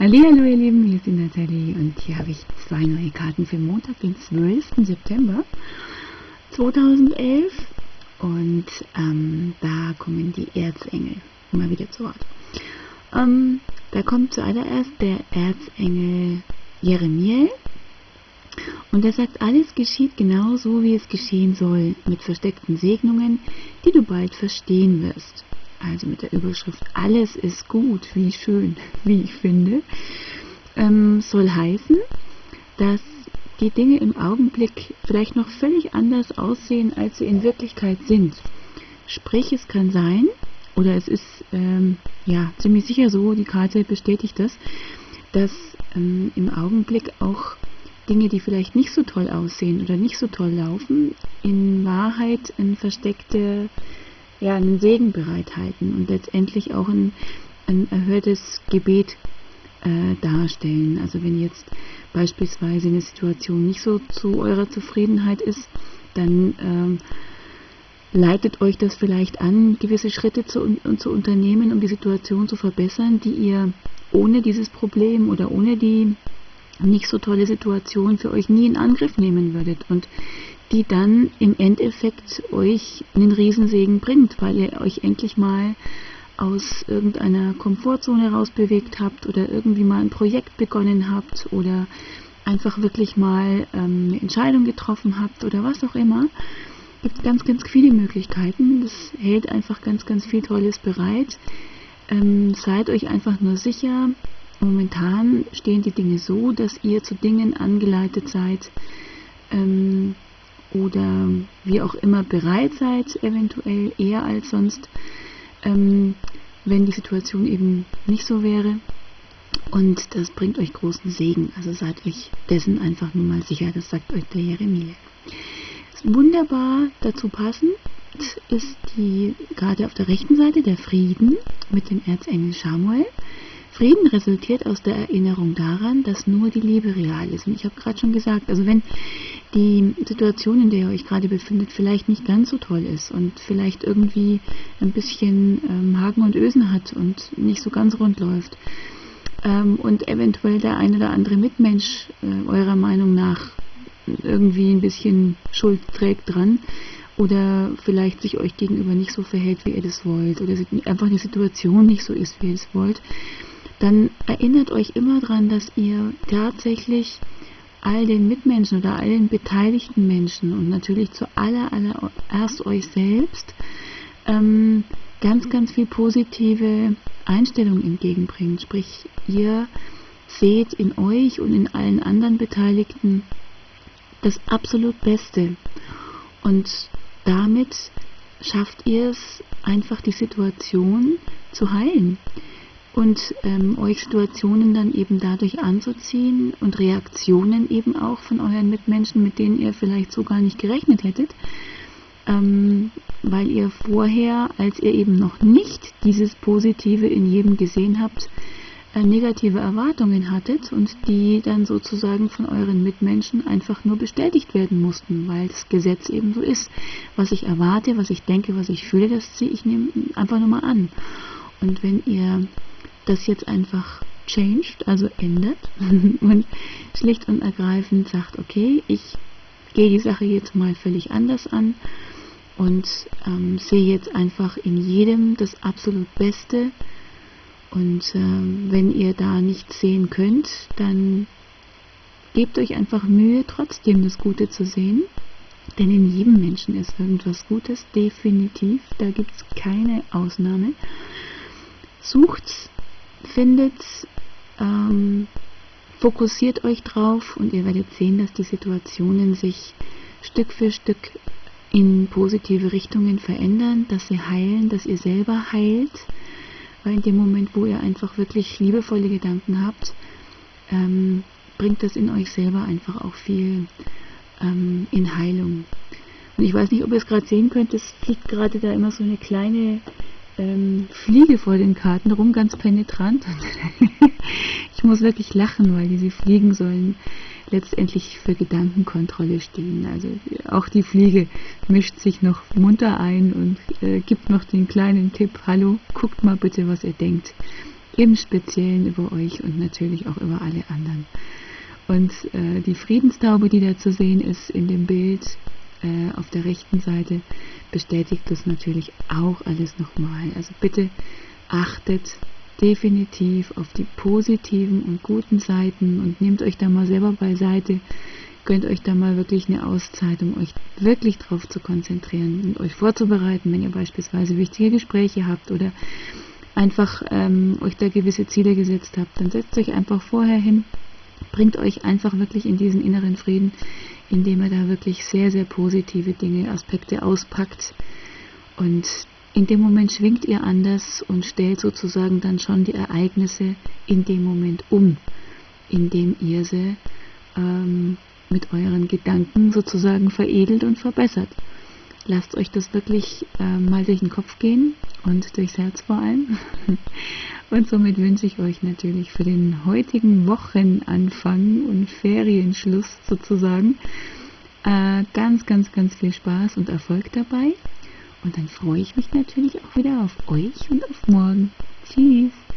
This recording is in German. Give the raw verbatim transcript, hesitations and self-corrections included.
Hallihallo ihr Lieben, hier ist die Nathalie und hier habe ich zwei neue Karten für Montag, den zwölften September zweitausendelf und ähm, da kommen die Erzengel mal wieder zu Wort. Ähm, da kommt zuallererst der Erzengel Jeremiel und der sagt, alles geschieht genau so, wie es geschehen soll, mit versteckten Segnungen, die du bald verstehen wirst. Also mit der Überschrift, alles ist gut, wie schön, wie ich finde, ähm, soll heißen, dass die Dinge im Augenblick vielleicht noch völlig anders aussehen, als sie in Wirklichkeit sind. Sprich, es kann sein, oder es ist ähm, ja ziemlich sicher so, die Karte bestätigt das, dass ähm, im Augenblick auch Dinge, die vielleicht nicht so toll aussehen oder nicht so toll laufen, in Wahrheit ein versteckte ja, einen Segen bereithalten und letztendlich auch ein, ein erhörtes Gebet äh, darstellen. Also wenn jetzt beispielsweise eine Situation nicht so zu eurer Zufriedenheit ist, dann ähm, leitet euch das vielleicht an, gewisse Schritte zu, un, zu unternehmen, um die Situation zu verbessern, die ihr ohne dieses Problem oder ohne die nicht so tolle Situation für euch nie in Angriff nehmen würdet und die dann im Endeffekt euch einen Riesensegen bringt, weil ihr euch endlich mal aus irgendeiner Komfortzone rausbewegt habt oder irgendwie mal ein Projekt begonnen habt oder einfach wirklich mal ähm, eine Entscheidung getroffen habt oder was auch immer. Es gibt ganz, ganz viele Möglichkeiten. Das hält einfach ganz, ganz viel Tolles bereit. Ähm, seid euch einfach nur sicher, momentan stehen die Dinge so, dass ihr zu Dingen angeleitet seid, ähm, oder wie auch immer bereit seid, eventuell eher als sonst, ähm, wenn die Situation eben nicht so wäre. Und das bringt euch großen Segen. Also seid euch dessen einfach nur mal sicher, das sagt euch der Jeremiel. Wunderbar dazu passend ist die gerade auf der rechten Seite der Frieden mit dem Erzengel Schamuel. Frieden resultiert aus der Erinnerung daran, dass nur die Liebe real ist. Und ich habe gerade schon gesagt, also wenn die Situation, in der ihr euch gerade befindet, vielleicht nicht ganz so toll ist und vielleicht irgendwie ein bisschen ähm, Haken und Ösen hat und nicht so ganz rund läuft ähm, und eventuell der ein oder andere Mitmensch äh, eurer Meinung nach irgendwie ein bisschen Schuld trägt dran oder vielleicht sich euch gegenüber nicht so verhält, wie ihr das wollt oder einfach die Situation nicht so ist, wie ihr es wollt, dann erinnert euch immer daran, dass ihr tatsächlich all den Mitmenschen oder allen beteiligten Menschen und natürlich zuallererst euch selbst ähm, ganz, ganz viel positive Einstellung entgegenbringt. Sprich, ihr seht in euch und in allen anderen Beteiligten das absolut Beste. Und damit schafft ihr es einfach, die Situation zu heilen. Und ähm, euch Situationen dann eben dadurch anzuziehen und Reaktionen eben auch von euren Mitmenschen, mit denen ihr vielleicht so gar nicht gerechnet hättet, ähm, weil ihr vorher, als ihr eben noch nicht dieses Positive in jedem gesehen habt, äh, negative Erwartungen hattet und die dann sozusagen von euren Mitmenschen einfach nur bestätigt werden mussten, weil das Gesetz eben so ist. Was ich erwarte, was ich denke, was ich fühle, das ziehe ich einfach nur mal an. Und wenn ihr das jetzt einfach changed, also ändert und schlicht und ergreifend sagt, okay, ich gehe die Sache jetzt mal völlig anders an und ähm, sehe jetzt einfach in jedem das absolut Beste und ähm, wenn ihr da nichts sehen könnt, dann gebt euch einfach Mühe, trotzdem das Gute zu sehen, denn in jedem Menschen ist irgendwas Gutes, definitiv, da gibt es keine Ausnahme. Sucht's, findet's, ähm, fokussiert euch drauf und ihr werdet sehen, dass die Situationen sich Stück für Stück in positive Richtungen verändern, dass sie heilen, dass ihr selber heilt, weil in dem Moment, wo ihr einfach wirklich liebevolle Gedanken habt, ähm, bringt das in euch selber einfach auch viel ähm, in Heilung. Und ich weiß nicht, ob ihr es gerade sehen könnt, es fliegt gerade da immer so eine kleine ähm, Fliege vor den Karten rum, ganz penetrant. Ich muss wirklich lachen, weil diese Fliegen sollen letztendlich für Gedankenkontrolle stehen. Also auch die Fliege mischt sich noch munter ein und äh, gibt noch den kleinen Tipp, hallo, guckt mal bitte, was ihr denkt. im Speziellen über euch und natürlich auch über alle anderen. Und äh, die Friedenstaube, die da zu sehen ist in dem Bild äh, auf der rechten Seite, bestätigt das natürlich auch alles nochmal. Also bitte achtet definitiv auf die positiven und guten Seiten und nehmt euch da mal selber beiseite, gönnt euch da mal wirklich eine Auszeit, um euch wirklich drauf zu konzentrieren und euch vorzubereiten, wenn ihr beispielsweise wichtige Gespräche habt oder einfach ähm, euch da gewisse Ziele gesetzt habt, dann setzt euch einfach vorher hin, bringt euch einfach wirklich in diesen inneren Frieden, indem ihr da wirklich sehr, sehr positive Dinge, Aspekte auspackt. Und in dem Moment schwingt ihr anders und stellt sozusagen dann schon die Ereignisse in dem Moment um, indem ihr sie ähm, mit euren Gedanken sozusagen veredelt und verbessert. Lasst euch das wirklich äh, mal durch den Kopf gehen und durchs Herz vor allem. Und somit wünsche ich euch natürlich für den heutigen Wochenanfang und Ferienschluss sozusagen äh, ganz, ganz, ganz viel Spaß und Erfolg dabei. Und dann freue ich mich natürlich auch wieder auf euch und auf morgen. Tschüss!